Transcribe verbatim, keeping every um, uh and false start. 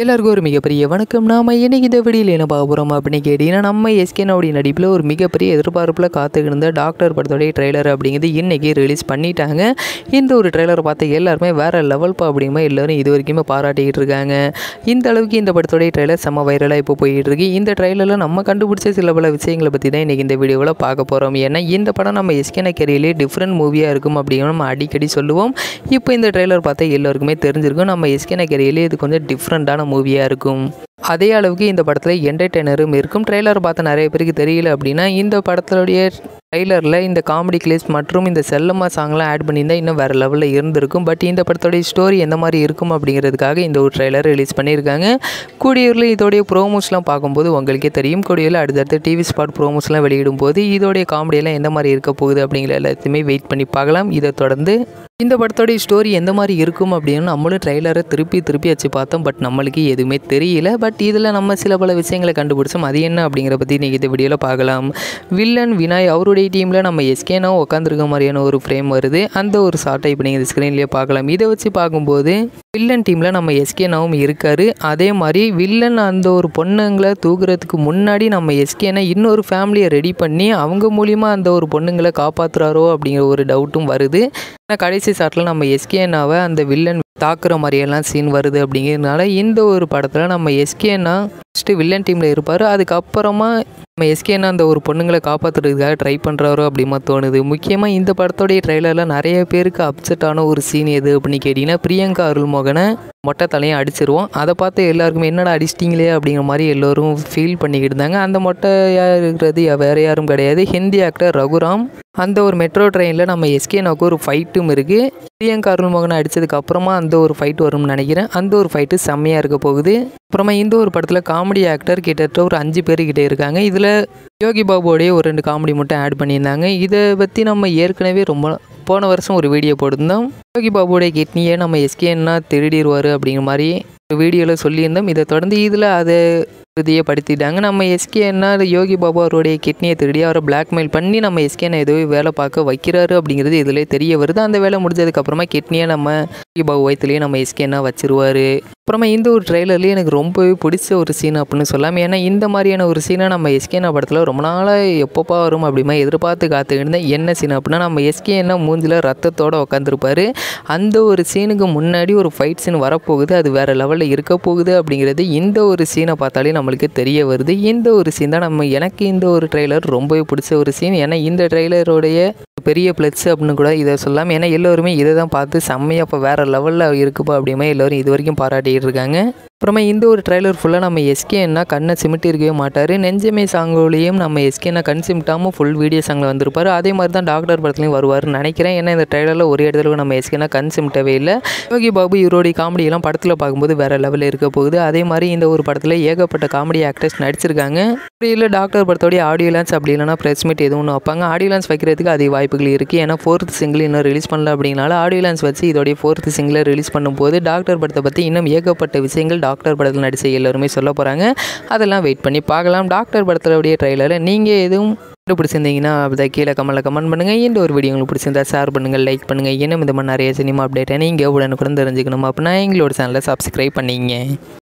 எல்லாருக்கும் ஒரு மிகப்பெரிய வணக்கம். நாம இன்னைக்கு இந்த வீடியோவில் என்ன பார்க்க போகிறோம் அப்படின்னு கேட்டிங்கன்னா, நம்ம எஸ்கே நாவுடைய நடிப்பில் ஒரு மிகப்பெரிய எதிர்பார்ப்பில் காத்துக்கிருந்த டாக்டர் படத்தோடைய ட்ரெய்லர் அப்படிங்கிறது இன்றைக்கி ரிலீஸ் பண்ணிட்டாங்க. இந்த ஒரு ட்ரெய்லரை பார்த்து எல்லாருமே வேறு லெவல்ப்பா அப்படிங்கும்போது எல்லோரும் இது வரைக்குமே பாராட்டிக்கிட்டு இருக்காங்க. இந்த அளவுக்கு இந்த படத்தோடைய ட்ரெய்லர் செம்ம வைரலாக இப்போ போயிட்டு இருக்கு. இந்த ட்ரெய்லரில் நம்ம கண்டுபிடிச்ச சில பல விஷயங்களை பற்றி தான் இன்றைக்கி இந்த வீடியோவில் பார்க்க போகிறோம். ஏன்னா இந்த படம் நம்ம எஸ்கே கேரியர்லேயே டிஃப்ரெண்ட் மூவியாக இருக்கும் அப்படிங்கிற நம்ம அடிக்கடி சொல்லுவோம். இப்போ இந்த ட்ரெய்லர் பார்த்தா எல்லாருக்குமே தெரிஞ்சிருக்கும் நம்ம எஸ்கே கேரியர்லேயே இது கொஞ்சம் டிஃப்ரெண்ட்டான மூவியாக இருக்கும். அதே அளவுக்கு இந்த படத்தில் என்டர்டெய்னரும் இருக்கும். ட்ரெய்லர் பார்த்த நிறைய பேருக்கு தெரியல அப்படின்னா, இந்த படத்துடைய ட்ரெய்லரில் இந்த காமெடி கிளிப்ஸ் மற்றும் இந்த செல்லம்மா சாங்லாம் ஆட் பண்ணியிருந்தால் இன்னும் வேறு லெவலில் இருந்திருக்கும். பட் இந்த படத்தோடைய ஸ்டோரி எந்த மாதிரி இருக்கும் அப்படிங்கிறதுக்காக இந்த ஒரு ட்ரெய்லர் ரிலீஸ் பண்ணியிருக்காங்க. கூடியூரில் இதோடைய ப்ரோமோஸ்லாம் பார்க்கும்போது உங்களுக்கே தெரியும். கூடியூரில் அடுத்தடுத்து டிவி ஸ்பாட் ப்ரோமோஸ்லாம் வெளியிடும் போது இதோடைய காமெடியெல்லாம் எந்த மாதிரி இருக்க போகுது அப்படிங்கிற எல்லாத்தையுமே வெயிட் பண்ணி பார்க்கலாம். இதை தொடர்ந்து இந்த படத்தோடைய ஸ்டோரி எந்த மாதிரி இருக்கும் அப்படின்னு நம்மளும் ட்ரெய்லரை திருப்பி திருப்பி வச்சு பார்த்தோம். பட் நம்மளுக்கு எதுவுமே தெரியல. பட் இதில் நம்ம சில பல விஷயங்களை கண்டுபிடிச்சோம். அது என்ன அப்படிங்கிற பற்றி இன்றைக்கி இந்த வீடியோவில் பார்க்கலாம். வில்லன் வினாய் அவருடைய டீமில் நம்ம எஸ்கேனாவும் உட்காந்துருக்க மாதிரியான ஒரு ஃப்ரேம் வருது. அந்த ஒரு ஷார்ட்டை இப்போ நீங்கள் ஸ்க்ரீன்லேயே பார்க்கலாம். இதை வச்சு பார்க்கும்போது வில்லன் டீமில் நம்ம எஸ்கேனாவும் இருக்கார். அதே மாதிரி வில்லன் அந்த ஒரு பொண்ணுங்களை தூக்குறதுக்கு முன்னாடி நம்ம எஸ்கேனா இன்னொரு ஃபேமிலியை ரெடி பண்ணி அவங்க மூலிமா அந்த ஒரு பொண்ணுங்களை காப்பாற்றுறாரோ அப்படிங்கிற ஒரு டவுட்டும் வருது. ஆனால் கடைசி ஷாட்டில் நம்ம எஸ்கேனாவை அந்த வில்லன் தாக்குற மாதிரியெல்லாம் சீன் வருது. அப்படிங்கிறதுனால இந்த ஒரு படத்தில் நம்ம எஸ்கேனா ஃபஸ்ட்டு வில்லன் டீமில் இருப்பார். அதுக்கப்புறமா நம்ம எஸ்கேனா அந்த ஒரு பொண்ணுங்களை காப்பாற்றுறதுக்காக ட்ரை பண்ணுறாரோ அப்படிமா தோணுது. முக்கியமாக இந்த படத்தோடைய ட்ரெய்லரில் நிறைய பேருக்கு அப்செட்டான ஒரு சீன் எது அப்படின்னு கேட்டிங்கன்னா, பிரியங்கா அருள்மோகனை மொட்டை தலையும் அடிச்சிருவோம். அதை பார்த்து எல்லாருக்குமே என்னடா அடிச்சிட்டிங்களே அப்படிங்கிற மாதிரி எல்லோரும் ஃபீல் பண்ணிக்கிட்டு இருந்தாங்க. அந்த மொட்டையாக இருக்கிறது வேறு யாரும் கிடையாது, ஹிந்தி ஆக்டர் ரகுராம். அந்த ஒரு மெட்ரோ ட்ரெயினில் நம்ம எஸ்கேனாவுக்கு ஒரு ஃபைட்டும் இருக்குது. பிரியங்கா அருள்மோகனை அடித்ததுக்கு அப்புறமா அந்த ஒரு ஃபைட் வரும்னு நினைக்கிறேன். அந்த ஒரு ஃபைட்டு செம்மையாக இருக்க போகுது. அப்புறமா இந்த ஒரு படத்தில் காமெடி ஆக்டர் கிட்டத்தட்ட ஒரு அஞ்சு பேர்கிட்ட இருக்காங்க. இதில் யோகி பாபுவோடைய ஒரு ரெண்டு காமெடி மட்டும் ஆட் பண்ணியிருந்தாங்க. இதை பற்றி நம்ம ஏற்கனவே ரொம்ப போன வருஷம் ஒரு வீடியோ போட்டிருந்தோம். யோகி பாபுவோடைய கிட்னியை நம்ம எஸ்கேன்னா திருடிடுவார் அப்படிங்கிற மாதிரி ஒரு வீடியோவில் சொல்லியிருந்தோம். இதை தொடர்ந்து இதில் அதை இறுதியை படுத்திட்டாங்க. நம்ம எஸ்கேன்னா யோகி பாபு அவருடைய கிட்னியை திருடி அவரை பிளாக்மெயில் பண்ணி நம்ம எஸ்கேனை ஏதோ வேலை பார்க்க வைக்கிறாரு அப்படிங்கிறது இதில் தெரிய வருது. அந்த வேலை முடிஞ்சதுக்கப்புறமா கிட்னியை நம்ம யோகி பாபு வயிற்றுலேயே நம்ம எஸ்கேனா வச்சிருவார். அப்புறமா இந்த ஒரு ட்ரெய்லர்லேயே எனக்கு ரொம்பவே பிடிச்ச ஒரு சீன் அப்படின்னு சொல்லலாம். ஏன்னா இந்த மாதிரியான ஒரு சீனை நம்ம எஸ்கேனா படத்தில் ரொம்ப நாளாக எப்பப்பா வரும் அப்படிமா எதிர்பார்த்து காத்துக்கிட்டு என்ன சீன் அப்படின்னா, நம்ம எஸ்கேனா மூஞ்சில் ரத்தத்தோடு உட்காந்துருப்பார். அந்த ஒரு சீனுக்கு முன்னாடி ஒரு ஃபைட் சீன் வரப்போகுது. அது வேறு லெவலில் இருக்க போகுது அப்படிங்கிறது இந்த ஒரு சீனை பார்த்தாலே நம்மளுக்கு தெரிய வருது. இந்த ஒரு சீன் தான் நம்ம எனக்கு இந்த ஒரு ட்ரெய்லர் ரொம்பவே பிடிச்ச ஒரு சீன். ஏன்னா இந்த ட்ரெய்லரோடைய பெரிய ப்ளஸ் அப்படின்னு கூட இதை சொல்லலாம். ஏன்னா எல்லோருமே இதை தான் பார்த்து செம்மையாக இப்போ வேறு லெவலில் இருக்குப்பா அப்படிமா எல்லோரும் இது வரைக்கும் பாராட்டிகிட்டு இருக்காங்க. அப்புறமா இந்த ஒரு ட்ரெய்லர் ஃபுல்லாக நம்ம எஸ்கேன்னா கண்ணை சிமிட்டி இருக்கவே மாட்டார். நெஞ்சமே சாங்கோலையும் நம்ம எஸ்கேனா கண் சிமிட்டாமல் ஃபுல் வீடியோ சாங்கில் வந்திருப்பார். அதே மாதிரி தான் டாக்டர் படத்துலையும் வருவார்னு நினைக்கிறேன். ஏன்னா இந்த ட்ரெய்லரில் ஒரு இடத்துல நம்ம எஸ்கேனா கண் சிமிட்டவே இல்லை. யோகி பாபு இவருடைய காமெடியெல்லாம் படத்தில் பார்க்கும்போது வேறு லெவலில் இருக்க போகுது. அதே மாதிரி இந்த ஒரு படத்தில் ஏகப்பட்ட காமெடி ஆக்டர்ஸ் நடிச்சிருக்காங்க. இல்லை டாக்டர் படத்தோடைய ஆடியோ லான்ச் அப்படி இல்லைனா ப்ரெஸ் மீட் எதுவும் ஒன்று வைப்பாங்க. ஆடியோ லான்ச் வைக்கிறதுக்கு அதிக வாய்ப்புகள் இருக்குது. ஏன்னா ஃபோர்த் சிங்கிள் இன்னும் ரிலீஸ் பண்ணல அப்படிங்கனால ஆடியோ லான்ச் வச்சு இதோடைய ஃபோர்த் சிங்கிளை ரிலீஸ் பண்ணும்போது டாக்டர் படத்தை பற்றி இன்னும் ஏகப்பட்ட விஷயங்கள் டாக்டர் படத்தில் நடிச்ச எல்லாருமே சொல்ல போகிறாங்க. அதெல்லாம் வெயிட் பண்ணி பார்க்கலாம். டாக்டர் படத்தோடைய ட்ரெய்லரை நீங்கள் எதுவும் பிடிச்சிருந்தீங்கன்னா அதை கீழே கமெண்ட்டில் கமெண்ட் பண்ணுங்கள். இந்த ஒரு வீடியோ உங்களுக்கு பிடிச்சிருந்தா ஷேர் பண்ணுங்கள், லைக் பண்ணுங்கள். இன்னும் இந்த மாதிரி நிறைய சினிமா அப்டேட்டை நீங்கள் உடனுக்குடன் தெரிஞ்சுக்கணும் அப்படின்னா எங்களோட சேனலை சப்ஸ்கிரைப் பண்ணிங்க.